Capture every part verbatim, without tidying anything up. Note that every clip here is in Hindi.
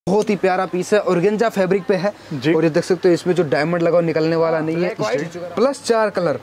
बहुत ही प्यारा पीस है, ऑर्गेंजा फैब्रिक पे है और ये देख सकते हो इसमें जो डायमंड लगा निकलने वाला नहीं है, प्लस चार कलर।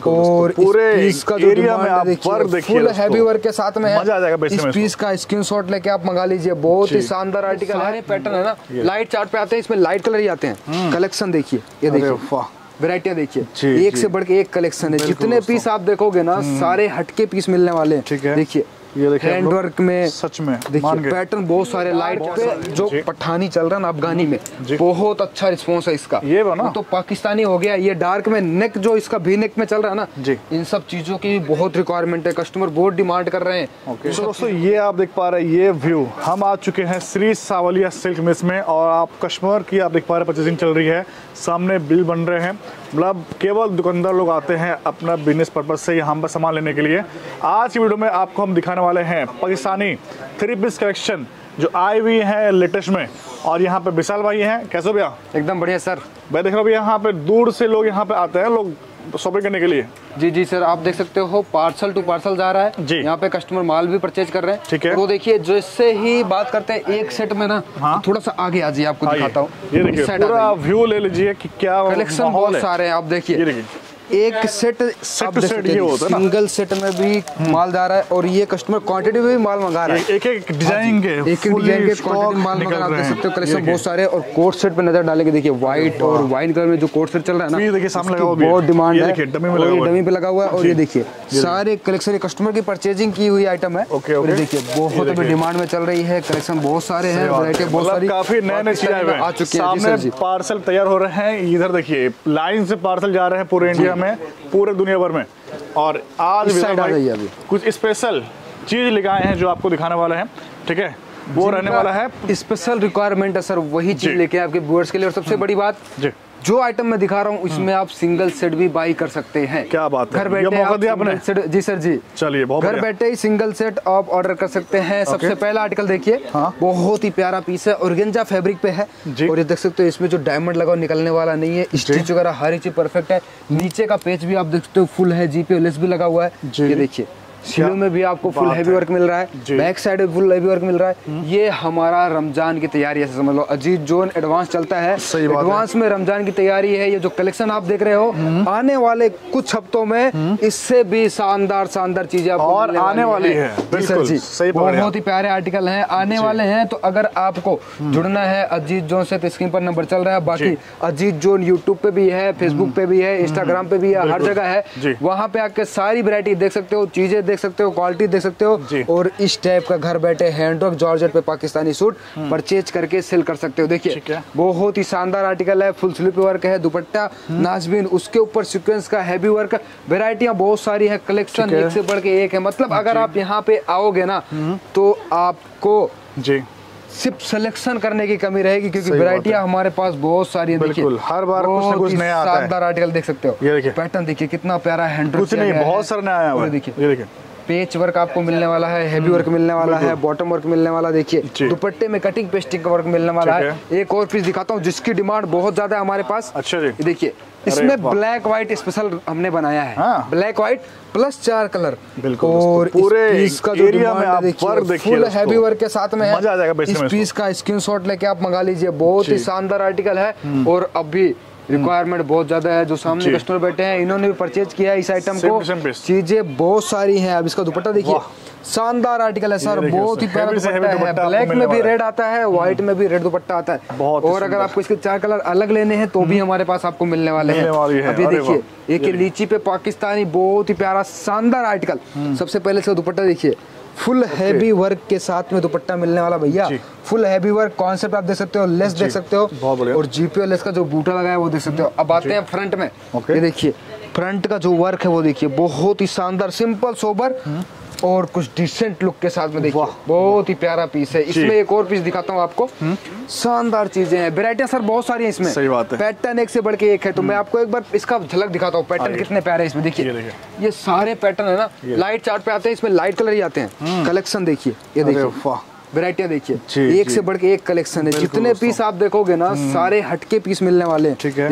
और पूरे इस का जो एरिया में आप वर्क देखिए, फुल हैवी वर्क के साथ में है। मजा आ जाएगा। इस पीस का स्क्रीनशॉट लेके आप मंगा लीजिए, बहुत ही शानदार आर्टिकल है। पैटर्न है ना, लाइट चार्ट पे आते हैं, इसमें लाइट कलर ही आते हैं। कलेक्शन देखिए, ये देखिए वैरायटियां देखिए, एक से बढ़ के एक कलेक्शन है। जितने पीस आप देखोगे ना सारे हटके पीस मिलने वाले हैं। देखिए ये देखिए हैंड वर्क में, सच में देखिए पैटर्न बहुत सारे लाइट पे जो पठानी चल रहा है ना अफगानी में, बहुत अच्छा रिस्पॉन्स है इसका। ये ना तो पाकिस्तानी हो गया, ये डार्क में नेक जो इसका भी नेक में चल रहा है ना जी, इन सब चीजों की बहुत रिक्वायरमेंट है, कस्टमर बहुत डिमांड कर रहे हैं। okay. तो दोस्तों ये आप देख पा रहे हैं, ये व्यू हम आ चुके हैं श्री सावलिया सिल्क मिल्स में और आप कस्टमर की आप देख पा रहे हैं परचेजिंग चल रही है, सामने बिल बन रहे हैं। मतलब केवल दुकानदार लोग आते हैं अपना बिजनेस पर्पज से यहाँ पर सामान लेने के लिए। आज की वीडियो में आपको हम दिखाने वाले हैं पाकिस्तानी थ्री पीस कलेक्शन जो आई हुई है लेटेस्ट में। और यहाँ पे विशाल भाई हैं, कैसे हो भैया? एकदम बढ़िया सर। मैं देख रहा हूँ यहाँ पे दूर से लोग यहाँ पे आते हैं लोग शॉपिंग करने के लिए। जी जी सर, आप देख सकते हो पार्सल टू पार्सल जा रहा है जी। यहाँ पे कस्टमर माल भी परचेज कर रहे हैं। ठीक है, तो देखिए जैसे ही बात करते हैं एक सेट में ना, हाँ? तो थोड़ा सा आगे आ जाइए, आपको दिखाता हूँ। ये देखिए पूरा व्यू ले लीजिए कि क्या कलेक्शन बहुत सारे हैं। आप देखिए एक सेट सेट सेट ये होता है ना, सिंगल सेट में भी माल जा रहा है और ये कस्टमर क्वांटिटी में भी माल मंगा रहा है। एक एक डिजाइन के एक एक डिजाइन के क्वांटिटी माल मंगा रहा है। आप देख सकते हो कलेक्शन बहुत सारे। और कोट सेट पे नजर डालेंगे, देखिए व्हाइट और वाइन कलर में जो कोट सेट चल रहा है ना, ये देखिए सामने लगा हुआ बहुत डिमांड है, डमी में लगा हुआ है, डमी पे लगा हुआ है। और ये देखिए सारे कलेक्शन कस्टमर की परचेजिंग की हुई आइटम है। और ये देखिए बहुत अभी डिमांड में चल रही है, कलेक्शन बहुत सारे हैं, वैरायटी बहुत सारी, काफी नए नए चीजें आ चुकी हैं। सामने पार्सल तैयार हो रहे हैं, इधर देखिए लाइन से पार्सल जा रहे हैं पूरे इंडिया में, पूरे दुनिया भर में। और आज भी कुछ स्पेशल चीज लेके आए हैं जो आपको दिखाने वाले हैं। ठीक है, वो रहने वाला है स्पेशल रिक्वायरमेंट है सर, वही चीज लेके आपके व्यूअर्स के लिए। और सबसे बड़ी बात जी, जो आइटम मैं दिखा रहा हूँ इसमें आप सिंगल सेट भी बाई कर सकते हैं। क्या बात है, घर बैठे मौका दिया आपने। जी सर जी, चलिए बहुत घर बैठे ही सिंगल सेट आप ऑर्डर कर सकते हैं। सबसे पहला आर्टिकल देखिए, हाँ? बहुत ही प्यारा पीस है, ऑर्गेंजा फैब्रिक पे है। और ये देख सकते हो इसमें जो डायमंड लगा निकलने वाला नहीं है, स्टिच वगैरह हर चीज परफेक्ट है। नीचे का पेज भी आप देख सकते हो फुल है, जीपे लेस भी लगा हुआ है। ये देखिए सिलों में भी आपको फुल हैवी वर्क मिल रहा है, बैक साइड में फुल हैवी वर्क मिल रहा है। ये हमारा रमजान की तैयारी ऐसे समझ लो, अजीत जोन एडवांस चलता है, एडवांस में रमजान की तैयारी है। ये जो कलेक्शन आप देख रहे हो आने वाले कुछ हफ्तों में इससे भी शानदार शानदार चीजें और आने वाली है। बिल्कुल सही, बहुत ही प्यारे आर्टिकल हैं आने वाले हैं। तो अगर आपको जुड़ना है अजीत जोन से तो स्क्रीन पर नंबर चल रहा है। बाकी अजीत जोन यूट्यूब पे भी है, फेसबुक पे भी है, इंस्टाग्राम पे भी है, हर जगह है। वहाँ पे आके सारी वैरायटी देख सकते हो, चीजें देख सकते हो, क्वालिटी देख सकते हो। और इस टाइप का घर बैठे हैंडवर्क जॉर्जेट पे पाकिस्तानी सूट परचेज करके सेल कर सकते हो। देखिए बहुत ही शानदार आर्टिकल है, फुल स्लीव वर्क है, दुपट्टा नाजबीन, उसके ऊपर सीक्वेंस का हैवी वर्क, वैरायटियां बहुत सारी है, कलेक्शन एक से बढ़ के एक है। मतलब अगर आप यहाँ पे आओगे ना तो आपको जी सिर्फ सिलेक्शन करने की कमी रहेगी, क्योंकि वैरायटियां हमारे पास बहुत सारी है। देखिए हर बार कुछ ना कुछ नया आता है। शानदार आर्टिकल देख सकते हो, ये देखिए पैटर्न देखिए कितना प्यारा हैंड कुछ नहीं बहुत सारा नया आया हुआ है। देखिए ये देखिए पेच वर्क आपको मिलने वाला है, हैवी वर्क मिलने वाला है, बॉटम वर्क मिलने वाला, देखिए दुपट्टे में कटिंग पेस्टिंग का वर्क मिलने वाला है। एक और पीस दिखाता हूँ जिसकी डिमांड बहुत ज्यादा है हमारे पास। अच्छा जी, देखिए इसमें ब्लैक व्हाइट स्पेशल हमने बनाया है। हाँ? ब्लैक व्हाइट प्लस चार कलर। और पूरे इस का जो एरिया में आप वर्क देखिए, फुल हैवी वर्क के साथ में है। मजा आ जाएगा। इस पीस का स्क्रीनशॉट लेके आप मंगा लीजिए, बहुत ही शानदार आर्टिकल है। और अभी रिक्वायरमेंट बहुत ज्यादा है, जो सामने कस्टमर बैठे हैं इन्होंने भी परचेज किया है इस आइटम को। चीजें बहुत सारी हैं। अब इसका दुपट्टा देखिए, शानदार आर्टिकल है सर, बहुत ही प्यारा दुपट्टा है। ब्लैक में भी रेड आता है, व्हाइट में भी रेड दुपट्टा आता है। और अगर आपको इसके चार कलर अलग लेने हैं तो भी हमारे पास आपको मिलने वाले हैं। अभी देखिए एक लीची पे पाकिस्तानी, बहुत ही प्यारा शानदार आर्टिकल। सबसे पहले इसका दुपट्टा देखिए, फुल हैवी वर्क के साथ में दुपट्टा मिलने वाला भैया, फुल हैवी वर्क कॉन्सेप्ट आप देख सकते हो, लेस देख सकते हो, और जीपे लेस का जो बूटा लगाया है वो देख सकते हो। अब आते हैं फ्रंट में, ये देखिए फ्रंट का जो वर्क है वो देखिए बहुत ही शानदार, सिंपल सोबर और कुछ डिसेंट लुक के साथ में। देखिए बहुत ही प्यारा पीस है। इसमें एक और पीस दिखाता हूँ आपको, शानदार चीजें हैं, वैरायटियां सर बहुत सारी हैं इसमें। सही बात है, पैटर्न एक से बढ़ के एक है। तो मैं आपको एक बार इसका झलक दिखाता हूँ, पैटर्न कितने प्यारे हैं इसमें। देखिए ये सारे पैटर्न है ना लाइट चार्ट पे आते हैं, इसमें लाइट कलर ही आते हैं। कलेक्शन देखिए, ये देखिए वैरायटियां देखिए, एक से बढ़ के एक कलेक्शन है। जितने पीस आप देखोगे ना सारे हटके पीस मिलने वाले हैं। देखिए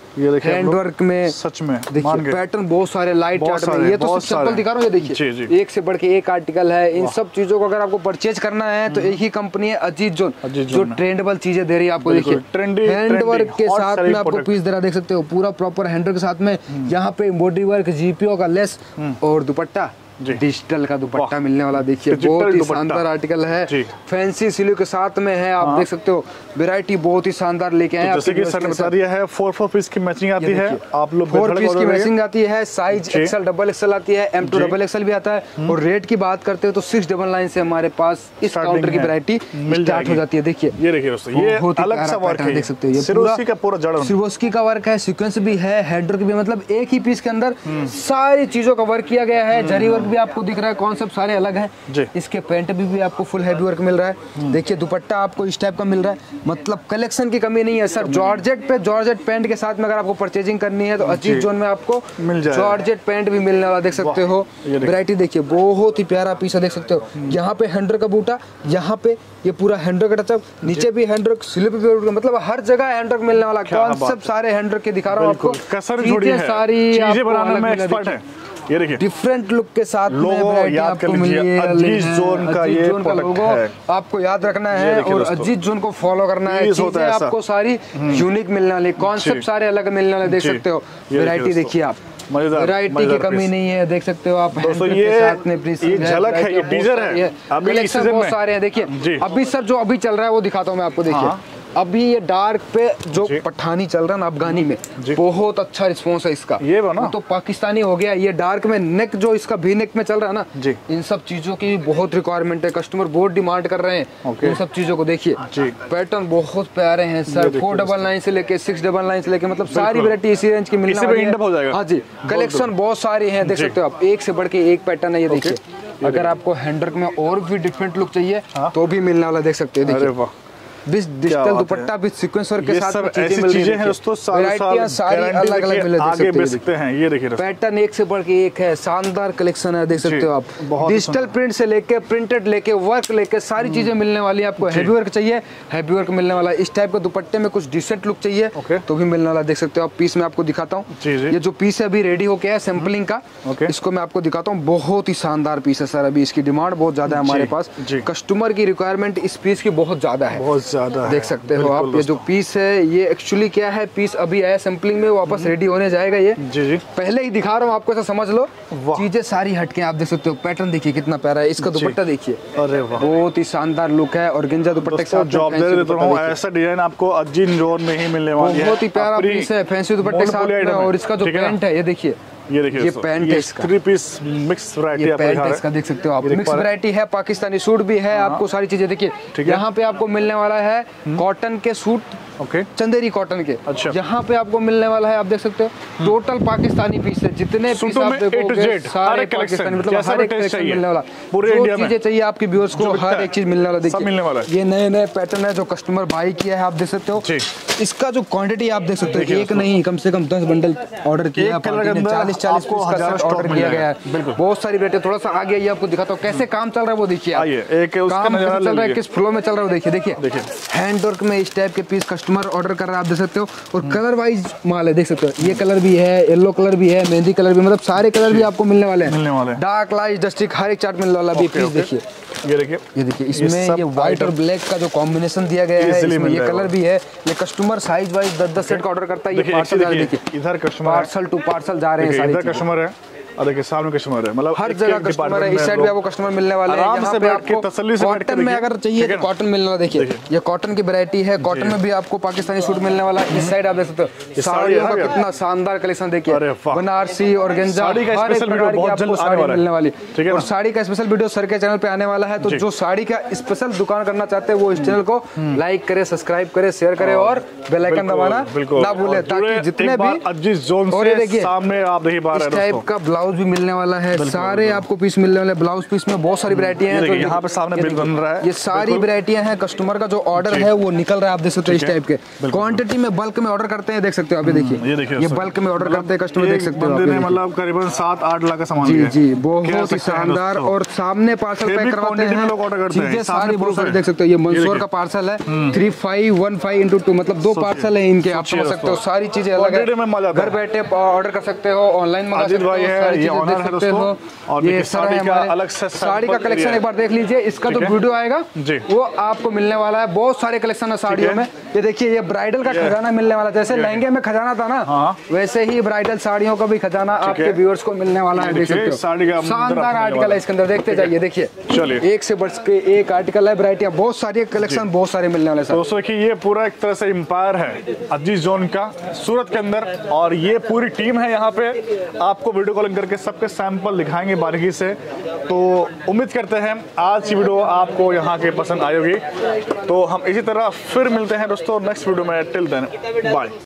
ये देखिए हैंड वर्क में, सच में देखिए पैटर्न बहुत सारे लाइट चार्ट में। ये तो सिंपल दिखा रहा हूँ, ये देखिए एक से बढ़ के एक आर्टिकल है। इन सब चीजों को अगर आपको परचेज करना है तो एक ही कंपनी है अजीत जोन, जो ट्रेंडेबल चीजें दे रही है आपको। देखिए हैंड वर्क के साथ में आपको पीस दे रहा, देख सकते हो पूरा प्रॉपर हैंड वर्क के साथ में। यहाँ पे एम्ब्रॉयडरी वर्क, जीपीओ का लेस और दुपट्टा डिजिटल का दुपट्टा मिलने वाला। देखिए बहुत ही शानदार आर्टिकल है, फैंसी सिल्क के साथ में है। आप देख सकते हो वैरायटी बहुत ही शानदार लेके आए। जैसे कि सर ने बता दिया है फोर फोर पीस की मैचिंग आती है, आप लोग फोर पीस की मैचिंग आती है। साइज एक्सएल डबल एक्सएल आती है, एम टू डबल एक्सएल भी आता है। और रेट की बात करते हो तो सिक्स डबल नाइन से हमारे पास इस काउंटर की वैरायटी स्टार्ट हो जाती है। देखिए ये देखिए दोस्तों, ये अलग सा वर्क है, देख सकते हो। ये सिरोस्की का पूरा जड़, सिरोस्की का वर्क है, सीक्वेंस भी है, हेड वर्क भी, मतलब एक ही पीस के अंदर सारी चीजों का वर्क किया गया है। जरी वर्क भी आपको दिख रहा है, कॉन्सेप्ट सारे अलग हैं। इसके पेंट भी, भी आपको फुल हैवी वर्क मिल रहा है। देखिए दुपट्टा आपको इस टाइप का मिल रहा है, मतलब कलेक्शन की कमी नहीं है सर। जॉर्जेट पे जॉर्जेट पेंट के साथ में अगर आपको परचेजिंग करनी है तो अजीत जोन में आपको मिल जाएगा। जॉर्जेट पेंट भी मिलने वाला, देख सकते हो। वैरायटी देखिए बहुत ही प्यारा पीस है, देख सकते हो। यहाँ पे हैंडवर्क का बूटा, यहाँ पे ये पूरा हैंडवर्क का टचअप, नीचे भी हैंडवर्क, स्लिप भी, मतलब हर जगह हैंडवर्क मिलने वाला। कॉन्सेप्ट सारे हैंडवर्क के दिखा रहा हूँ आपको। सारी चीजें बनाने में एक्सपर्ट है। ये देखिए डिफरेंट लुक के साथ लोगो याद कर लीजिए, अजीत जोन का ये प्रोडक्ट है, आपको याद रखना है और अजीत जोन को फॉलो करना है। चीजें आपको सारी यूनिक मिलने वाली, कॉन्सेप्ट सारे अलग मिलने वाले, देख सकते हो। वैरायटी देखिए आप, वैरायटी की कमी नहीं है, देख सकते हो आप। दोस्तों ये ये झलक है, ये टीजर है, अभी इस सीजन में बहुत सारे हैं। देखिए अभी सर जो अभी चल रहा है वो दिखाता हूँ मैं आपको। देखिए अभी ये डार्क पे जो पठानी चल रहा है ना अफगानी में, बहुत अच्छा रिस्पॉन्स है इसका। ये बना तो पाकिस्तानी हो गया। ये डार्क में नेक जो इसका भी नेक में चल रहा है ना जी, इन सब चीजों की बहुत रिक्वायरमेंट है, कस्टमर बहुत डिमांड कर रहे हैं इन सब चीजों को। देखिए पैटर्न बहुत प्यारे हैं सर, फोर डबल नाइन से लेके सिक्स डबल नाइन से लेके, मतलब सारी वैरायटी इसी रेंज की मिलने वाली है। हाँ जी, कलेक्शन बहुत सारे हैं, देख सकते हो आप। एक से बढ़ के एक पैटर्न है ये। देखिए अगर आपको हैंडवर्क में और भी डिफरेंट लुक चाहिए तो भी मिलने वाला, देख सकते हो। देखिए डिजिटल दुपट्टा भी सीक्वेंस वर्क के साथ में चीजें मिल रही हैं दोस्तों। वैरायटियां सारी अलग अलग मिल आगे बेच सकते हैं। ये देखिए पैटर्न एक से बढ़ के एक है, शानदार कलेक्शन है, देख सकते हो आप। डिजिटल प्रिंट से लेके प्रिंटेड लेके वर्क लेके सारी चीजें मिलने वाली है आपको। हैवी वर्क चाहिए, हैवी वर्क मिलने वाला। इस टाइप का दुपट्टे में कुछ डिसेंट लुक चाहिए तो भी मिलने वाला, देख सकते हो आप। पीस में आपको दिखाता हूँ, ये जो पीस है अभी रेडी होके है सैंपलिंग का, इसको मैं आपको दिखाता हूँ। बहुत ही शानदार पीस है सर, अभी इसकी डिमांड बहुत ज्यादा है हमारे पास। कस्टमर की रिक्वायरमेंट इस पीस की बहुत ज्यादा है, बहुत ज्यादा, देख सकते हो आप। ये जो पीस है ये एक्चुअली क्या है, पीस अभी आया सैंपलिंग में, वापस रेडी होने जाएगा। ये जी जी पहले ही दिखा रहा हूँ आपको, ऐसा समझ लो। चीजें सारी हटके आप देख सकते हो। पैटर्न देखिए कितना प्यारा है, इसका दुपट्टा देखिए, अरे वाह बहुत ही शानदार लुक है। और गेंजा दुपट्टे के साथ जॉब दे देता हूं, ऐसा डिजाइन आपको अजीत जोन में ही मिलने वाली है। बहुत ही प्यारा पीस है, फैंसी दुपट्टे के साथ में। और इसका जो पैंट है ये देखिए, ये देखिए ये पैंट है इसका, थ्री पीस मिक्स वैरायटी आप है इसका, देख सकते हो आप। मिक्स वैरायटी है, पाकिस्तानी सूट भी है आपको, सारी चीजें देखिए। यहाँ पे आपको मिलने वाला है कॉटन के सूट, ओके चंदेरी कॉटन के। अच्छा यहाँ पे आपको मिलने वाला है, आप देख सकते हो टोटल पाकिस्तानी पीस है। जितने पीस आप देखोगे सारे पाकिस्तानी, मतलब हर एक कलेक्शन मिलने वाला। जो चीजें चाहिए आपके व्यूअर्स को हर एक चीज मिलने वाला। देखिए ये नए नए पैटर्न है जो कस्टमर बाई किया है, आप देख सकते हो। इसका जो क्वांटिटी आप देख सकते हो, एक नहीं कम से कम दस बंडल ऑर्डर किया, चालीस चालीस पीस का सेट ऑर्डर किया गया है। बहुत सारी वैरायटी। थोड़ा सा आगे ये आपको दिखाता हूँ कैसे काम चल रहा है वो देखिए। काम कैसे चल रहा है, किस फ्लो में चल रहा है वो देखिए। देखिए हैंड वर्क में इस टाइप के पीस कस्टमर ऑर्डर कर रहा है, आप देख सकते हो। और कलर वाइज माल है, देख सकते हो। ये कलर भी है, येलो कलर भी है, मेहंदी कलर भी, मतलब सारे कलर भी आपको मिलने वाले हैं। डार्क लाइट डस्टिक हर एक चार्ट मिलने वाला। अभी पीस देखिए, ये देखिए ये देखिए इसमें ये व्हाइट और ब्लैक का जो कॉम्बिनेशन दिया गया है, इसमें ये कलर भी है। ये कस्टमर साइज वाइज दस दस सेट का ऑर्डर करता है। ये पार्सल जा रहा है, देखिए इधर कस्टमर पार्सल टू पार्सल जा रहे हैं, सारे इधर कस्टमर है और देखिए सामने कस्टमर है, मतलब हर जगह कस्टमर है। इस साइड भी आपको कस्टमर मिलने वाले हैं। यहाँ पे आपको कॉटन में अगर चाहिए तो कॉटन मिलने वाला। देखिए ये कॉटन की वैरायटी है, कॉटन में भी आपको पाकिस्तानी सूट मिलने वाला। इस साइड आप देख सकते हो साड़ियों का कितना शानदार कलेक्शन देखिए, बनारसी और गेंजा, हर एक प्रकार की आपको साड़ी मिलने वाली। और साड़ी का स्पेशल वीडियो सर के चैनल पे आने वाला है, तो जो साड़ी का स्पेशल दुकान करना चाहते हैं वो इस चैनल को लाइक करे, सब्सक्राइब करे, शेयर करे और बेल आइकन दबाना ना भूले, ताकि जितने भी अजीत जोन से सामने आप देखिए इस टाइप का ब्लाउज भी मिलने वाला है, सारे आपको पीस मिलने वाले। ब्लाउज पीस में बहुत सारी वैरायटियां हैं। यहाँ पे सामने बिल बन रहा है, ये सारी वैरायटियां हैं। कस्टमर का जो ऑर्डर है वो निकल रहा है, आप देख सकते हो इस टाइप के क्वांटिटी में बल्क में ऑर्डर करते हैं, देख सकते हो आप। ये देखिए ये बल्क में ऑर्डर करते हैं कस्टमर, देख सकते हो। मतलब करीबन सात आठ लाख का सामान। जी जी, बहुत ही शानदार। और सामने पार्सल पैक करवाते हैं लोग, ऑर्डर करते हैं सारी बहुत सारी, देख सकते हो। ये मंसूर का पार्सल है, three five one five into two, मतलब दो पार्सल है इनके, आप समझ सकते हो। सारी चीजें अलग है, घर बैठे ऑर्डर कर सकते हो, ऑनलाइन मंगा सकते हो, सारी चीजें देख सकते हो। और ये साड़ी का अलग से साड़ी का कलेक्शन एक बार देख लीजिए। इसका जो वीडियो आएगा वो आपको मिलने वाला है। बहुत सारे कलेक्शन है साड़ियों में। ये देखिए ये ब्राइडल का खजाना मिलने वाला, जैसे लहंगे में खजाना था ना, वैसे ही ब्राइडल साड़ियों का भी खजाना आपके व्यूअर्स को मिलने वाला है, देख सकते हो। शानदार आर्टिकल है इसके अंदर, देखते जाइए। देखिए एक से बढ़ के एक आर्टिकल है, वैरायटियां बहुत सारी, कलेक्शन बहुत सारे मिलने वाले। दोस्तों देखिए ये पूरा एक तरह से एम्पायर है अजीज जोन का सूरत के अंदर, और ये पूरी टीम है यहाँ पे। आपको वीडियो कॉलिंग करके सबके सैंपल दिखाएंगे बारीकी से। तो उम्मीद करते हैं आज की वीडियो आपको यहाँ के पसंद आई होगी। तो हम इसी तरह फिर मिलते हैं दोस्तों नेक्स्ट वीडियो में। Till then bye.